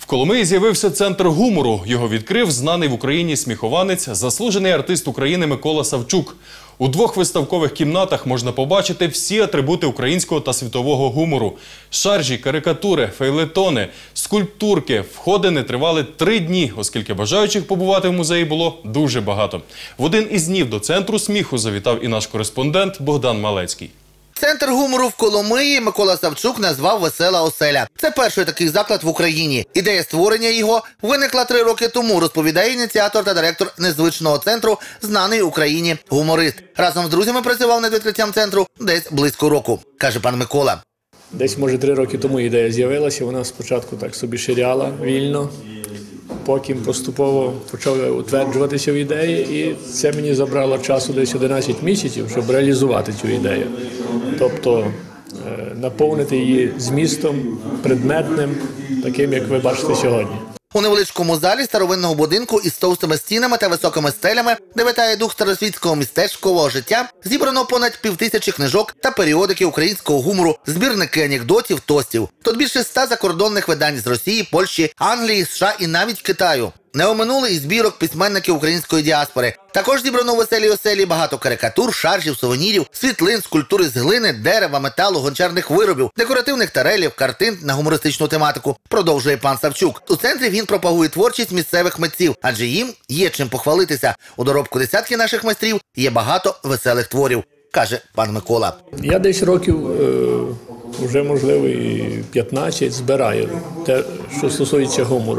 В Коломиї з'явився центр гумору. Його відкрив знаний в Україні сміхованець, заслужений артист України Микола Савчук. У двох виставкових кімнатах можна побачити всі атрибути українського та світового гумору. Шаржі, карикатури, фейлетони, скульптурки. Входини тривали 3 дні, оскільки бажаючих побувати в музеї було дуже багато. В один із днів до центру сміху завітав і наш кореспондент Богдан Малецький. Центр гумору в Коломиї Микола Савчук назвав «Весела оселя». Це перший такий заклад в Україні. Ідея створення його виникла 3 роки тому, розповідає ініціатор та директор незвичного центру, знаний Україні гуморист. Разом з друзями працював над відкриттям центру десь близько року, каже пан Микола. Десь, може, 3 роки тому ідея з'явилася, вона спочатку так собі ширяла вільно, потім поступово почали утверджуватися в ідеї, і це мені забрало часу десь 11 місяців, щоб реалізувати цю ідею. Тобто наповнити її змістом, предметним, таким, як ви бачите сьогодні. У невеличкому залі старовинного будинку із товстими стінами та високими стелями, де витає дух старосвітського містечкового життя, зібрано понад 5000 книжок та періодики українського гумору, збірники анекдотів, тостів. Тут більше 100 закордонних видань з Росії, Польщі, Англії, США і навіть Китаю. Не оминули і збірок письменників української діаспори. Також зібрано у «Веселій оселі» багато карикатур, шаржів, сувенірів, світлин, скульптури з глини, дерева, металу, гончарних виробів, декоративних тарелів, картин на гумористичну тематику, продовжує пан Савчук. У центрі він пропагує творчість місцевих митців, адже їм є чим похвалитися. У доробку десятки наших майстрів є багато веселих творів, каже пан Микола. Я десь років, вже можливо і 15, збираю те, що стосується гумору.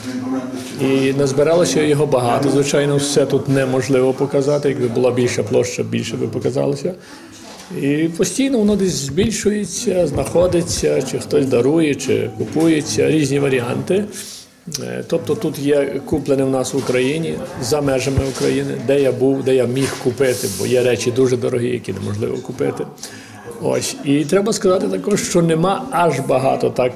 І назбиралося його багато. Звичайно, все тут неможливо показати. Якби була більша площа, більше би показалося. І постійно воно десь збільшується, знаходиться, чи хтось дарує, чи купується, різні варіанти. Тобто тут є куплене в нас в Україні, за межами України, де я був, де я міг купити, бо є речі дуже дорогі, які неможливо купити. Ось. І треба сказати також, що нема аж багато так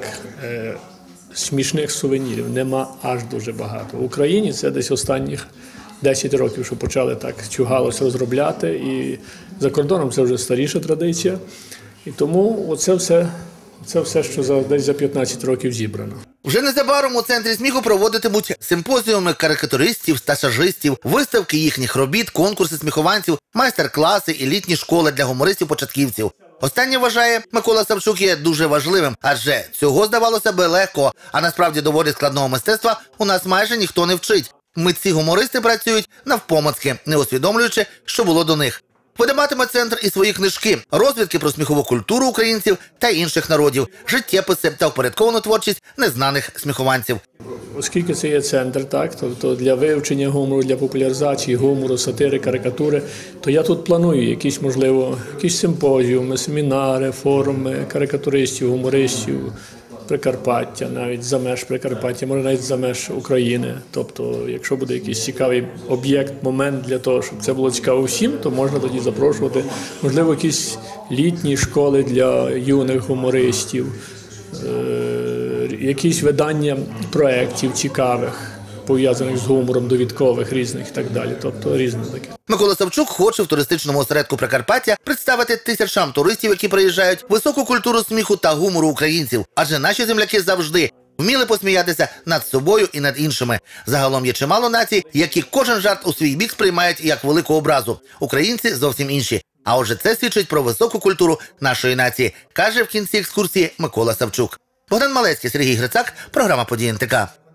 смішних сувенірів, нема аж дуже багато. В Україні це десь останніх 10 років, що почали так чугалось розробляти, і за кордоном це вже старіша традиція. І тому це все, що десь за 15 років зібрано. Вже незабаром у центрі сміху проводитимуть симпозіуми карикатуристів та шаржистів, виставки їхніх робіт, конкурси сміхованців, майстер-класи і літні школи для гумористів-початківців. Останнє, вважає Микола Савчук, є дуже важливим, адже цього, здавалося би, легко, а насправді доволі складного мистецтва у нас майже ніхто не вчить. Митці-гумористи працюють навпомацки, не усвідомлюючи, що було до них. Видаватиме центр і свої книжки, розвідки про сміхову культуру українців та інших народів, життєписи та впорядковану творчість незнаних сміхованців. Оскільки це є центр, так, тобто для вивчення гумору, для популяризації гумору, сатири, карикатури, то я тут планую якісь, можливо, симпозіуми, семінари, форуми карикатуристів, гумористів, Прикарпаття, навіть за меж Прикарпаття, може навіть за меж України. Тобто, якщо буде якийсь цікавий об'єкт, момент для того, щоб це було цікаво всім, то можна тоді запрошувати, можливо, якісь літні школи для юних гумористів, якісь видання проєктів цікавих, пов'язаних з гумором, довідкових різних і так далі. Тобто різне таке. Микола Савчук хоче в туристичному осередку Прикарпаття представити тисячам туристів, які приїжджають, високу культуру сміху та гумору українців. Адже наші земляки завжди вміли посміятися над собою і над іншими. Загалом є чимало націй, які кожен жарт у свій бік сприймають як велику образу. Українці зовсім інші. А отже, це свідчить про високу культуру нашої нації, каже в кінці екскурсії Микола Савчук. Богдан Малецький, Сергій Грицак, програма «Події НТК».